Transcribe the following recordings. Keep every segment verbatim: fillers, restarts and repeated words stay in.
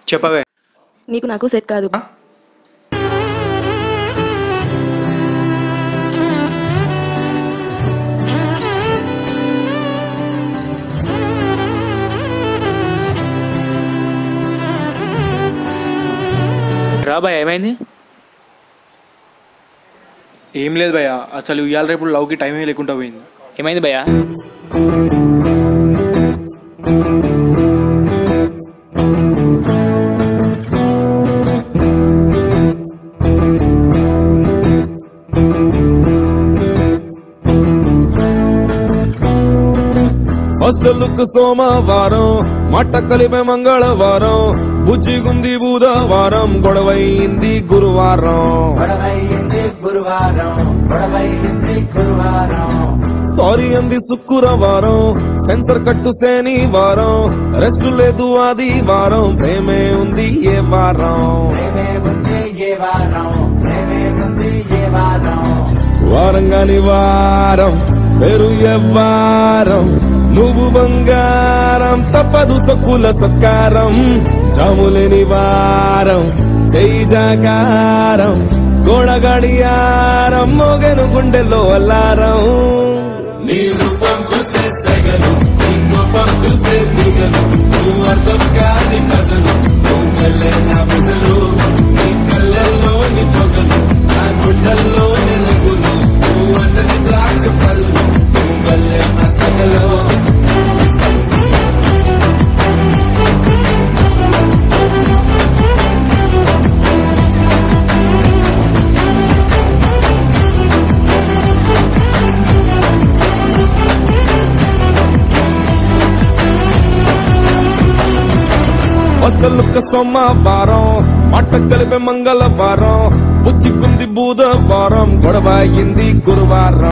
చెప్పవే. నీకు నాకు సెట్ కాదు. రా భయ, ఏమైంది? ఏం లేదు భయ్యా, అసలు ఇవాళ రేపు లవ్కి టైమే లేకుండా పోయింది. ఏమైంది భయ్యా? హాస్టల్కు సోమవారం, మాట కలిపే మంగళవారం, బుజ్జిగుంది బుధవారం, గొడవైంది గురువారం. సారీ అంది శుక్రవారం, సెన్సర్ కట్టు శనివారం, రెస్ట్ లేదు ఆదివారం, ప్రేమే ఉంది ఏ వారం. వారంగాని వారం పేరు ఎవ్వారం, నువ్వు బంగారం తప్పదు సొక్కుల సత్కారం. జాములేని వారం చెయ్యి జాగారం, గోడ గడియారం మోగను గుండెలో అల్లారం. నీ రూపం చూస్తే సెగలు, నీ కోపం చూస్తే దిగలు, నువ్వు అర్థం కాని కథలు, నువ్వు వెళ్ళే నా బుజలు, నీ కళ్ళల్లోని పొగలు, నా గుండెల్లోని రంగులు, నువ్వు అన్నది ద్రాక్ష పళ్ళు, నువ్వు వెళ్ళే నా సగలు. హాస్టల్కు సోమవారం, మాట కలిపే మంగళవారం, బుజ్జిగుంది బుధవారం, గొడవ అయింది గురువారం.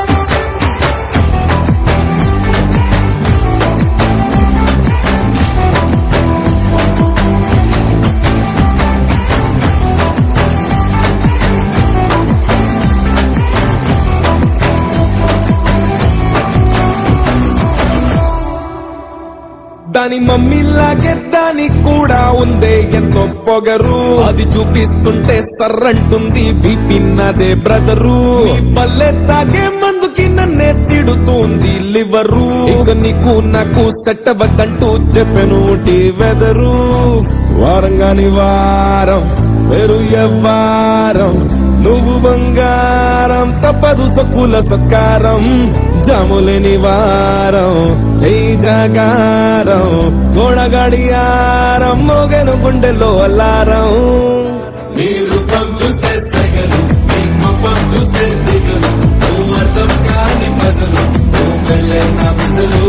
దాని మమ్మీలాగే దానికి కూడా ఉందే ఎంతో పొగరు, అది చూపిస్తుంటే సర్రంటుంది బీపీ నాదే బ్రదరు. పల్లె తాగే మందుకి నన్నే తిడుతుంది లివరు, ఇక నీకు నాకు సెట్ అవ్వద్దంటూ చెప్పెను వెదరు. వారంగాని వారం పేరు ఎవ్వారం, నువ్వు బంగారం తప్పదు సొక్కుల సత్కారం. జాములేని వారం చెయ్యి జాగారం, గోడ గడియారం మోగను గుండెలో అల్లారం. నీ రూపం చూస్తే సెగలు, నీ కోపం చూస్తే దిగలు, నువ్వు అర్థం కాని మజలు, నువ్వు వెళ్ళే నా బుజలు,